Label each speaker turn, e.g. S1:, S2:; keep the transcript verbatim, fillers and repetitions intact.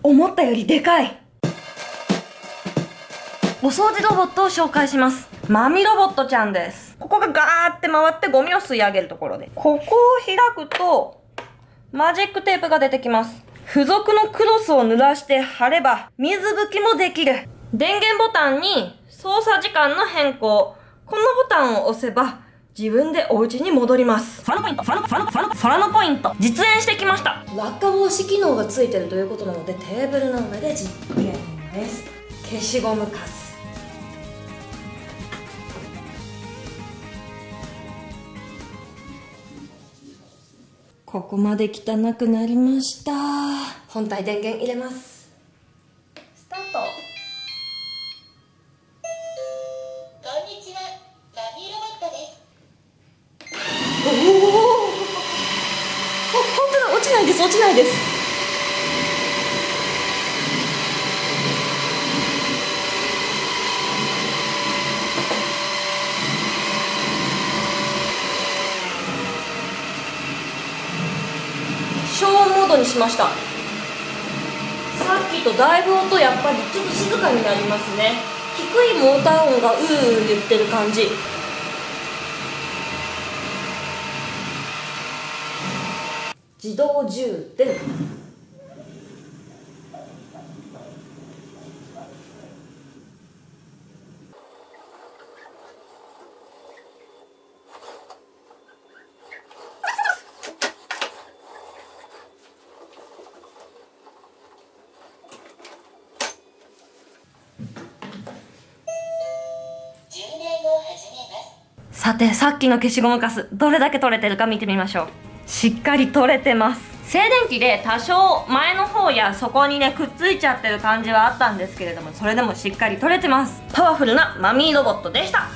S1: 思ったよりでかい。お掃除ロボットを紹介します。マミロボットちゃんです。ここがガーって回ってゴミを吸い上げるところで、ここを開くとマジックテープが出てきます。付属のクロスを濡らして貼れば水拭きもできる。電源ボタンに操作時間の変更、このボタンを押せば自分でお家に戻ります。ファラポイント、ファラ、ファラ、ファラ、ファラのポイント、実演してきました。落下防止機能がついてるということなので、テーブルの上で実験です。消しゴムカス。ここまで汚くなりました。本体電源入れます。スタート。
S2: こんにちは、マミーロボットです。
S1: おお、本当だ、落ちないです、落ちないです。消音モードにしました。さっきとだいぶ音やっぱりちょっと静かになりますね。低いモーター音がうー言ってる感じ。自動充電。さて、さっきの消しゴムカスどれだけ取れてるか見てみましょう。しっかり取れてます。静電気で多少前の方や底にねくっついちゃってる感じはあったんですけれども、それでもしっかり取れてます。パワフルなマミーロボットでした。